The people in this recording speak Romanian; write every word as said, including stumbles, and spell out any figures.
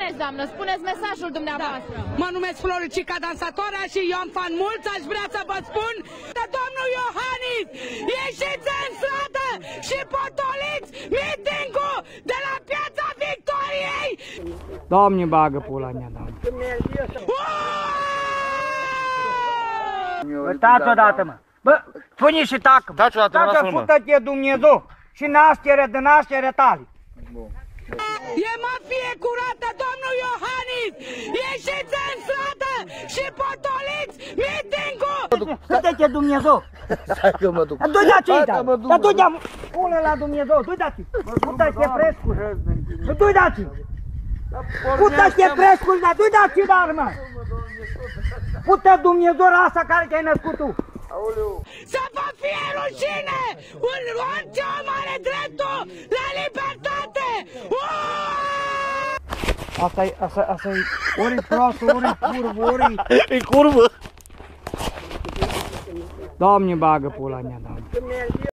Mulțumesc, doamnă. Spuneți mesajul dumneavoastră. Da. Mă numesc Floricica Dansatoarea și eu am fan mulți. Aș vrea să vă spun că domnul Iohannis, ieșiți în stradă și potoliți mitingul de la Piața Victoriei! Doamne, bagă pula mea, doamne. Bă, taci odată, mă. Bă, spune și tacă. Taci odată, mă, lasă-l, mă. Fută-te Dumnezeu și naștere de naștere tale. E mafie curată, domnul Iohannis! Ieșiți în stradă și potoliți mitingul! Fută-te Dumnezeu! Stai că mă duc. Du-i de-aci, dar du-i de-aci, pune la Dumnezeu, du-i de-aci. Fută-te frescul, du-i de-aci. Fută-te frescul, dar du-i de-aci, dar, mă. Pută Dumnezeu asta care te-ai născut tu! Să vă fie rușine! Un orice om are dreptul la libertate! Asta-i, asta, asta-i, ori proastă, ori curvă, ori... E curvă! Doamne, bagă pula mea, doamne.